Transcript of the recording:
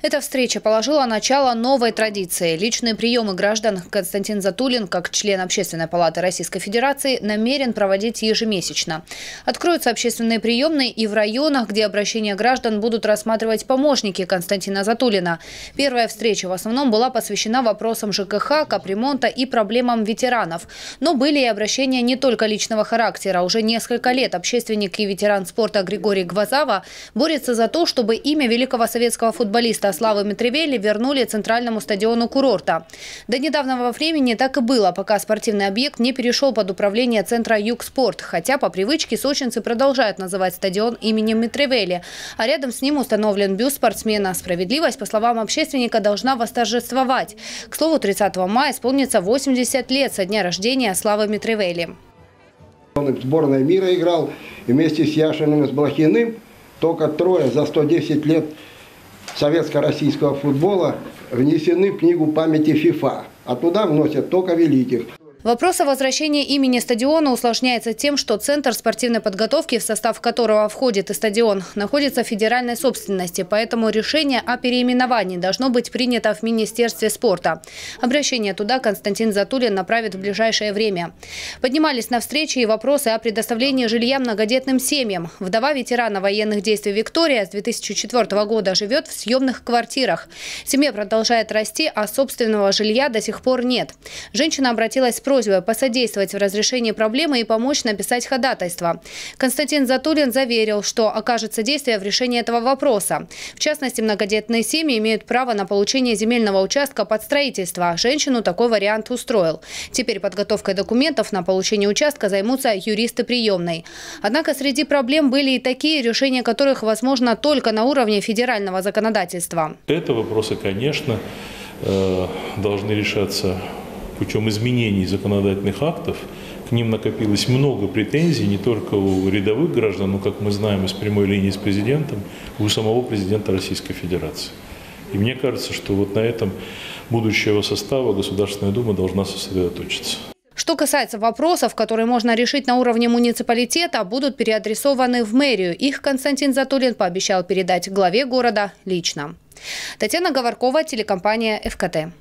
Эта встреча положила начало новой традиции. Личные приемы граждан Константин Затулин, как член Общественной палаты Российской Федерации, намерен проводить ежемесячно. Откроются общественные приемные и в районах, где обращения граждан будут рассматривать помощники Константина Затулина. Первая встреча в основном была посвящена вопросам ЖКХ, капремонта и проблемам ветеранов. Но были и обращения не только личного характера. Уже несколько лет общественник и ветеран спорта Григорий Гвозава борется за то, чтобы имя великого советского футболиста Славы Митревели вернули центральному стадиону курорта. До недавнего времени так и было, пока спортивный объект не перешел под управление центра «Югспорт». Хотя по привычке сочинцы продолжают называть стадион именем Митревели. А рядом с ним установлен бюст спортсмена. Справедливость, по словам общественника, должна восторжествовать. К слову, 30 мая исполнится 80 лет со дня рождения Славы Митревели. Он в сборной мира играл вместе с Яшиным и с Блохиным. Только трое за 110 лет советско-российского футбола внесены в книгу памяти ФИФА, а туда вносят только великих. Вопрос о возвращении имени стадиона усложняется тем, что Центр спортивной подготовки, в состав которого входит и стадион, находится в федеральной собственности, поэтому решение о переименовании должно быть принято в Министерстве спорта. Обращение туда Константин Затулин направит в ближайшее время. Поднимались на встрече и вопросы о предоставлении жилья многодетным семьям. Вдова ветерана военных действий Виктория с 2004 года живет в съемных квартирах. Семья продолжает расти, а собственного жилья до сих пор нет. Женщина обратилась с просьбой посодействовать в разрешении проблемы и помочь написать ходатайство. Константин Затулин заверил, что окажет содействие в решении этого вопроса. В частности, многодетные семьи имеют право на получение земельного участка под строительство. Женщину такой вариант устроил. Теперь подготовкой документов на получение участка займутся юристы приемной. Однако среди проблем были и такие, решения которых возможно только на уровне федерального законодательства. Это вопросы, конечно, должны решаться путем изменений законодательных актов. К ним накопилось много претензий, не только у рядовых граждан, но, как мы знаем, из прямой линии с президентом, у самого президента Российской Федерации. И мне кажется, что вот на этом будущего состава Государственная Дума должна сосредоточиться. Что касается вопросов, которые можно решить на уровне муниципалитета, будут переадресованы в мэрию. Их Константин Затулин пообещал передать главе города лично. Татьяна Говоркова, телекомпания ФКТ.